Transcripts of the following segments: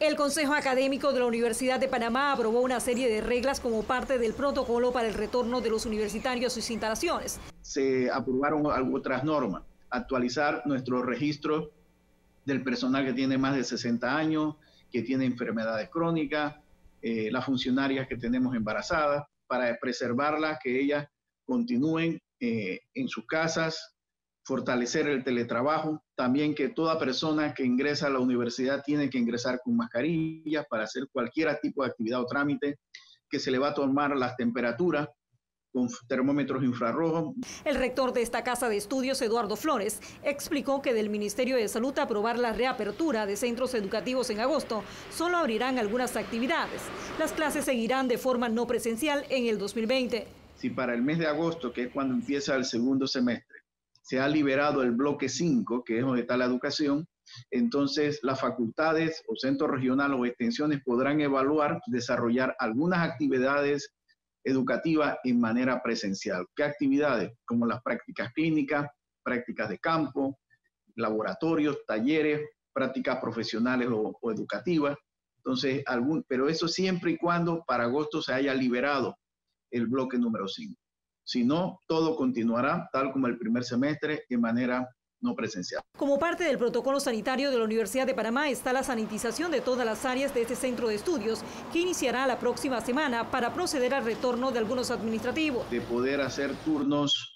El Consejo Académico de la Universidad de Panamá aprobó una serie de reglas como parte del protocolo para el retorno de los universitarios a sus instalaciones. Se aprobaron otras normas, actualizar nuestros registros del personal que tiene más de 60 años, que tiene enfermedades crónicas, las funcionarias que tenemos embarazadas, para preservarlas, que ellas continúen en sus casas, fortalecer el teletrabajo, también que toda persona que ingresa a la universidad tiene que ingresar con mascarilla para hacer cualquier tipo de actividad o trámite, que se le va a tomar las temperaturas con termómetros infrarrojos. El rector de esta casa de estudios, Eduardo Flores, explicó que del Ministerio de Salud aprobar la reapertura de centros educativos en agosto, solo abrirán algunas actividades. Las clases seguirán de forma no presencial en el 2020. Si para el mes de agosto, que es cuando empieza el segundo semestre, se ha liberado el bloque 5, que es donde está la educación, entonces las facultades o centros regionales o extensiones podrán evaluar, desarrollar algunas actividades educativas en manera presencial. ¿Qué actividades? Como las prácticas clínicas, prácticas de campo, laboratorios, talleres, prácticas profesionales o educativas. Entonces, pero eso siempre y cuando para agosto se haya liberado el bloque número 5. Si no, todo continuará tal como el primer semestre de manera no presencial. Como parte del protocolo sanitario de la Universidad de Panamá está la sanitización de todas las áreas de este centro de estudios, que iniciará la próxima semana para proceder al retorno de algunos administrativos. De poder hacer turnos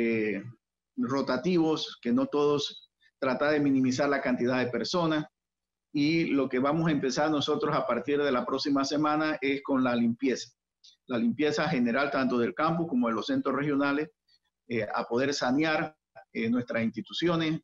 rotativos, que no todos, tratar de minimizar la cantidad de personas. Y lo que vamos a empezar nosotros a partir de la próxima semana es con la limpieza. La limpieza general tanto del campus como de los centros regionales, a poder sanear nuestras instituciones,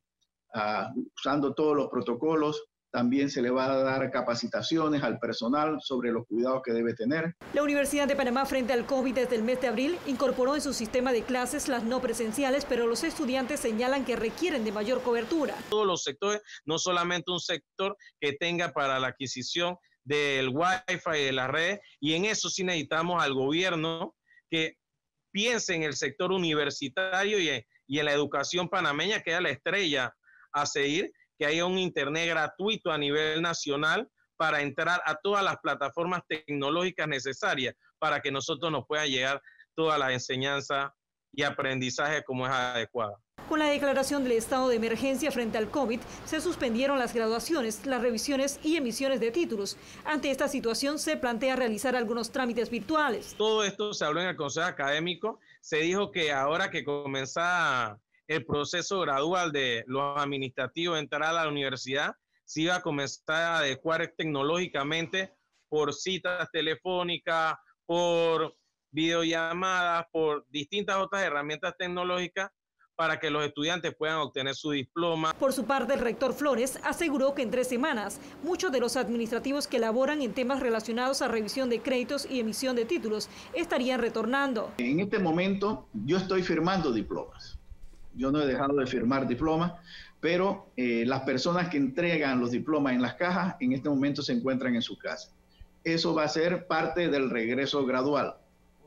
usando todos los protocolos. También se le va a dar capacitaciones al personal sobre los cuidados que debe tener. La Universidad de Panamá, frente al COVID desde el mes de abril, incorporó en su sistema de clases las no presenciales, pero los estudiantes señalan que requieren de mayor cobertura. Todos los sectores, no solamente un sector que tenga para la adquisición del Wi-Fi, de las redes, y en eso sí necesitamos al gobierno que piense en el sector universitario y en la educación panameña, que es la estrella a seguir, que haya un internet gratuito a nivel nacional para entrar a todas las plataformas tecnológicas necesarias para que nosotros nos pueda llegar toda la enseñanza y aprendizaje como es adecuada. Con la declaración del estado de emergencia frente al COVID, se suspendieron las graduaciones, las revisiones y emisiones de títulos. Ante esta situación, se plantea realizar algunos trámites virtuales. Todo esto se habló en el Consejo Académico. Se dijo que ahora que comenzaba el proceso gradual de los administrativos de entrar a la universidad, se iba a comenzar a adecuar tecnológicamente por citas telefónicas, por videollamadas, por distintas otras herramientas tecnológicas, para que los estudiantes puedan obtener su diploma. Por su parte, el rector Flores aseguró que en 3 semanas, muchos de los administrativos que laboran en temas relacionados a revisión de créditos y emisión de títulos estarían retornando. En este momento, yo estoy firmando diplomas. Yo no he dejado de firmar diplomas, pero las personas que entregan los diplomas en las cajas, en este momento se encuentran en su casa. Eso va a ser parte del regreso gradual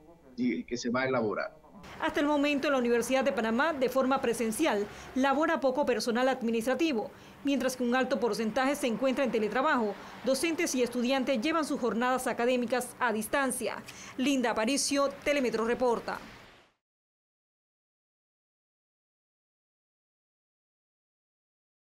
y que se va a elaborar. Hasta el momento, la Universidad de Panamá, de forma presencial, labora poco personal administrativo, mientras que un alto porcentaje se encuentra en teletrabajo. Docentes y estudiantes llevan sus jornadas académicas a distancia. Linda Aparicio, Telemetro reporta.